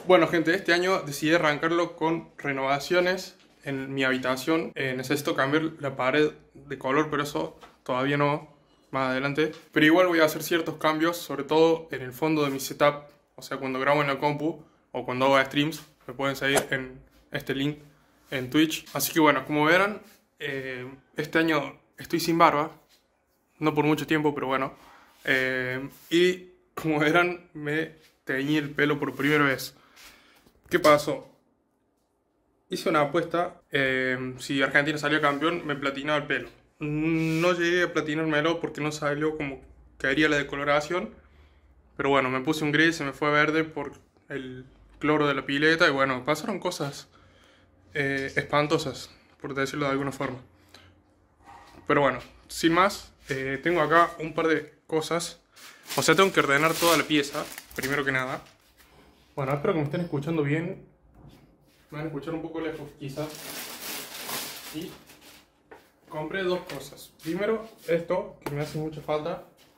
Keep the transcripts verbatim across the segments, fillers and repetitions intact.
Bueno, gente, este año decidí arrancarlo con renovaciones en mi habitación. Eh, necesito cambiar la pared de color, pero eso todavía no, más adelante. Pero igual voy a hacer ciertos cambios, sobre todo en el fondo de mi setup. O sea, cuando grabo en la compu o cuando hago streams, me pueden seguir en este link en Twitch. Así que bueno, como verán, eh, este año estoy sin barba. No por mucho tiempo, pero bueno. Eh, y como verán, me teñí el pelo por primera vez. ¿Qué pasó? Hice una apuesta. Eh, si Argentina salía campeón, me platinaba el pelo. No llegué a platinármelo porque no salió como quería la decoloración. Pero bueno, me puse un gris, se me fue verde por el cloro de la pileta. Y bueno, pasaron cosas eh, espantosas, por decirlo de alguna forma. Pero bueno, sin más, eh, tengo acá un par de cosas. O sea, tengo que ordenar toda la pieza, primero que nada. Bueno, espero que me estén escuchando bien. Me van a escuchar un poco lejos, quizás. Y compré dos cosas. Primero, esto, que me hace mucha falta.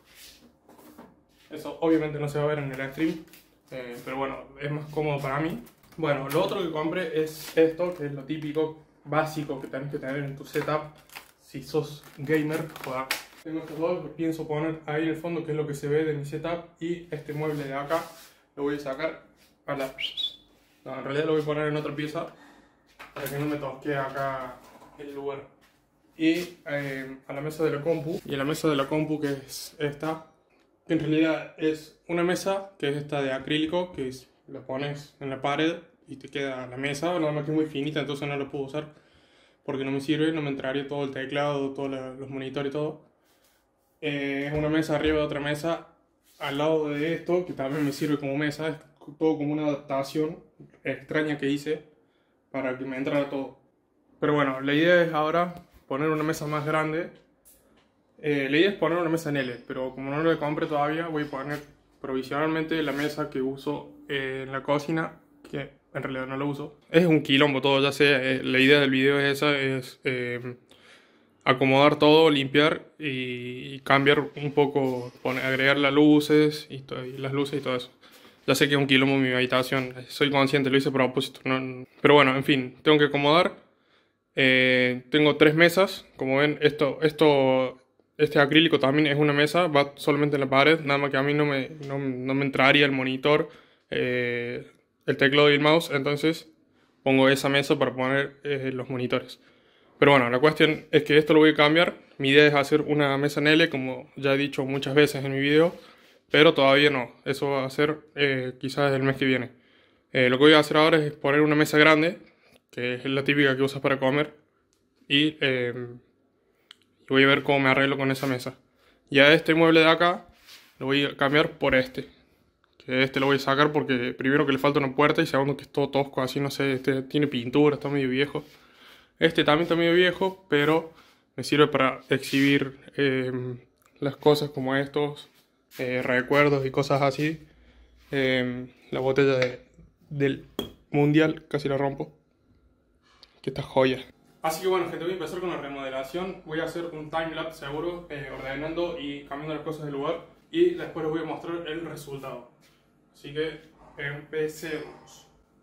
Eso obviamente no se va a ver en el stream, eh, pero bueno, es más cómodo para mí. Bueno, lo otro que compré es esto, que es lo típico, básico que tenés que tener en tu setup si sos gamer. Joder. Tengo estos dos que pienso poner ahí en el fondo, que es lo que se ve de mi setup. Y este mueble de acá lo voy a sacar a la... No, en realidad lo voy a poner en otra pieza para que no me tosque acá el lugar. Y eh, a la mesa de la compu. Y a la mesa de la compu, que es esta, que en realidad es una mesa, que es esta de acrílico, que es, la pones en la pared y te queda la mesa. Nada más que es muy finita, entonces no la puedo usar porque no me sirve, no me entraría todo el teclado, todos los monitores y todo. Eh, es una mesa arriba de otra mesa al lado de esto, que también me sirve como mesa. Es todo como una adaptación extraña que hice para que me entrara todo. Pero bueno, la idea es ahora poner una mesa más grande. Eh, la idea es poner una mesa en L, pero como no la compré todavía, voy a poner provisionalmente la mesa que uso eh, en la cocina, que en realidad no la uso. Es un quilombo todo, ya sé. Eh, la idea del video es esa, es eh, acomodar todo, limpiar y, y cambiar un poco, poner, agregar las luces y, to y las luces y todo eso. Ya sé que es un quilombo mi habitación, soy consciente, lo hice a propósito. No, pero bueno, en fin, tengo que acomodar. Eh, tengo tres mesas, como ven, esto, esto, este acrílico también es una mesa, va solamente en la pared, nada más que a mí no me, no, no me entraría el monitor, eh, el teclado y el mouse, entonces pongo esa mesa para poner eh, los monitores. Pero bueno, la cuestión es que esto lo voy a cambiar. Mi idea es hacer una mesa en L, como ya he dicho muchas veces en mi video, pero todavía no. Eso va a ser eh, quizás el mes que viene. Eh, lo que voy a hacer ahora es poner una mesa grande, que es la típica que usas para comer, y eh, voy a ver cómo me arreglo con esa mesa. Ya este mueble de acá lo voy a cambiar por este, que este lo voy a sacar porque primero que le falta una puerta y segundo que es todo tosco, así no sé, este tiene pintura, está medio viejo. Este también está medio viejo, pero me sirve para exhibir eh, las cosas como estos, eh, recuerdos y cosas así. Eh, la botella de, del mundial, casi la rompo. Que esta joya. Así que bueno, gente, voy a empezar con la remodelación. Voy a hacer un timelapse seguro, eh, ordenando y cambiando las cosas del lugar. Y después les voy a mostrar el resultado. Así que empecemos.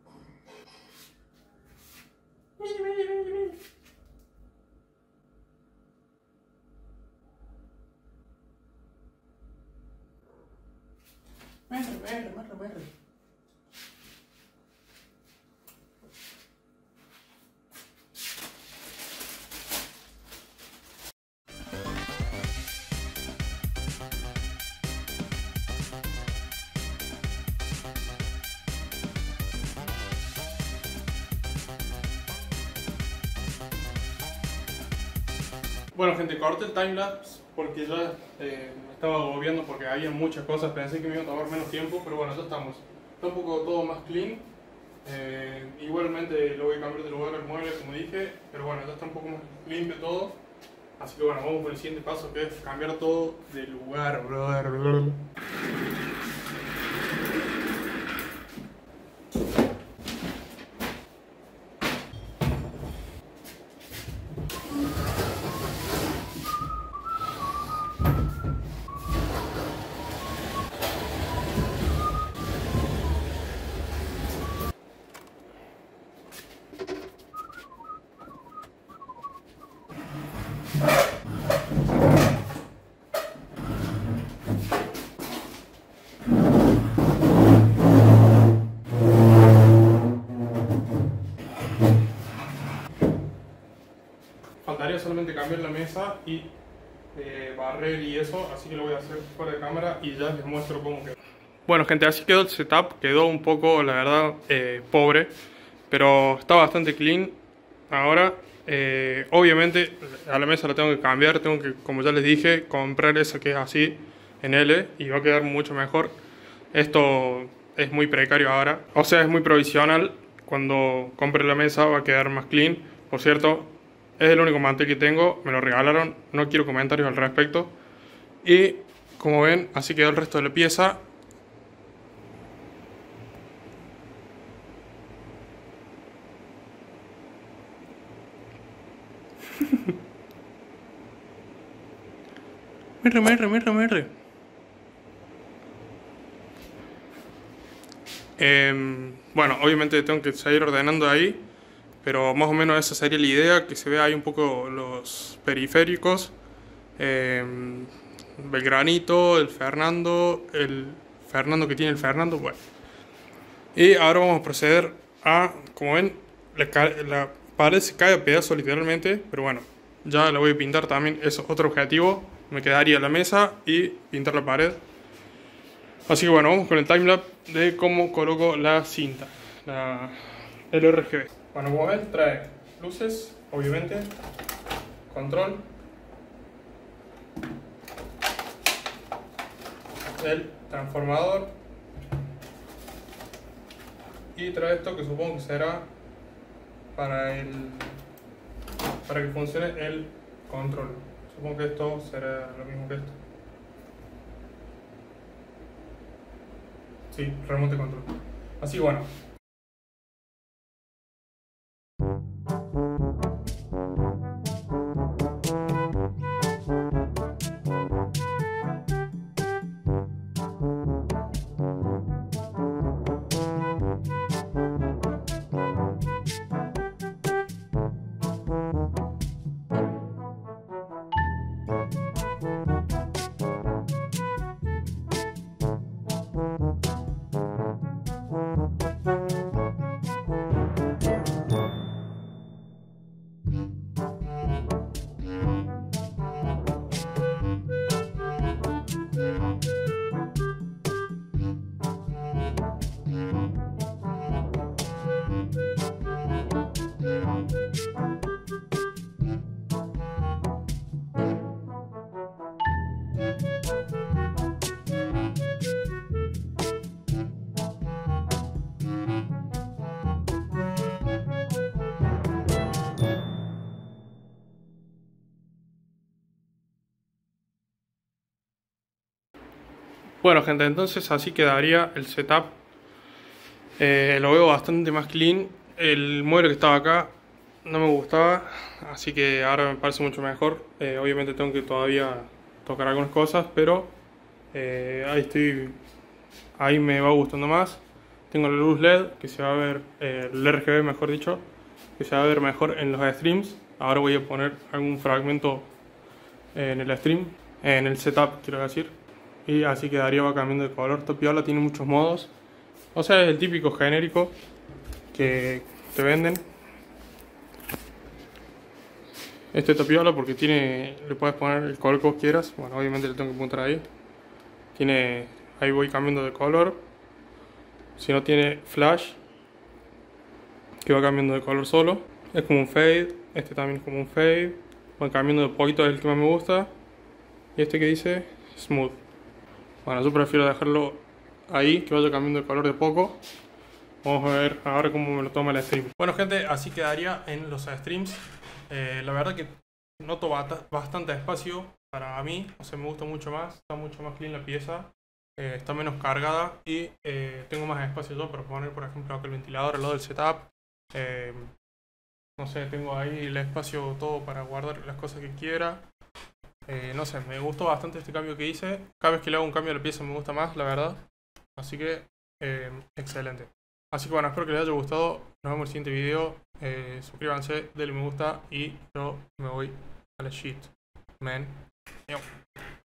Merre, merre, merre, merre. Bueno, gente, corté el timelapse porque ya eh, me estaba agobiando porque había muchas cosas. Pensé que me iba a tomar menos tiempo, pero bueno, ya estamos. Está un poco todo más clean. Eh, igualmente lo voy a cambiar de lugar al mueble, como dije, pero bueno, ya está un poco más limpio todo. Así que bueno, vamos por el siguiente paso, que es cambiar todo de lugar, brother. cambiar la mesa y eh, barrer y eso, así que lo voy a hacer fuera de cámara y ya les muestro cómo quedó. Bueno gente, así quedó el setup, quedó un poco, la verdad, eh, pobre, pero está bastante clean. Ahora, eh, obviamente, a la mesa la tengo que cambiar, tengo que, como ya les dije, comprar esa que es así, en L, y va a quedar mucho mejor. Esto es muy precario ahora, o sea, es muy provisional. Cuando compre la mesa va a quedar más clean. Por cierto, es el único mantel que tengo, me lo regalaron, no quiero comentarios al respecto. Y como ven, así quedó el resto de la pieza. Mire, mire, mire, mire. Eh, bueno, obviamente tengo que seguir ordenando ahí, pero más o menos esa sería la idea, que se vea ahí un poco los periféricos. Eh, Belgranito, el Fernando, el Fernando que tiene el Fernando, bueno. Y ahora vamos a proceder a, como ven, la, la pared se cae a pedazos literalmente, pero bueno, ya la voy a pintar también, eso es otro objetivo. Me quedaría la mesa y pintar la pared. Así que bueno, vamos con el timelapse de cómo coloco la cinta, la, el R G B. Bueno, como ven, trae luces, obviamente, control, el transformador y trae esto que supongo que será para el para que funcione el control. Supongo que esto será lo mismo que esto. Sí, remote control. Así que bueno. Bueno gente, entonces así quedaría el setup. Eh, lo veo bastante más clean. El mueble que estaba acá no me gustaba, así que ahora me parece mucho mejor. Eh, obviamente tengo que todavía tocar algunas cosas, pero eh, ahí estoy, ahí me va gustando más. Tengo la luz L E D que se va a ver, eh, el R G B mejor dicho, que se va a ver mejor en los streams. Ahora voy a poner algún fragmento en el stream, en el setup quiero decir. Y así quedaría, va cambiando de color. Esta piola tiene muchos modos. O sea, es el típico genérico que te venden. Este tapiola porque tiene, le puedes poner el color que vos quieras. Bueno, obviamente le tengo que apuntar ahí. Tiene, ahí voy cambiando de color. Si no tiene flash, que va cambiando de color solo. Es como un fade. Este también es como un fade. Va cambiando de poquito, es el que más me gusta. Y este que dice smooth. Bueno, yo prefiero dejarlo ahí, que vaya cambiando de color de poco. Vamos a ver ahora cómo me lo toma el stream. Bueno gente, así quedaría en los streams. Eh, la verdad que noto bastante espacio para mí. O sea, me gusta mucho más. Está mucho más clean la pieza. Eh, está menos cargada. Y eh, tengo más espacio yo para poner, por ejemplo, acá el ventilador al lado del setup. Eh, no sé, tengo ahí el espacio todo para guardar las cosas que quiera. Eh, no sé, me gustó bastante este cambio que hice. Cada vez que le hago un cambio a la pieza me gusta más, la verdad. Así que, eh, excelente. Así que bueno, espero que les haya gustado. Nos vemos en el siguiente video. Eh, suscríbanse, denle me gusta y yo me voy a la shit, man. Yo.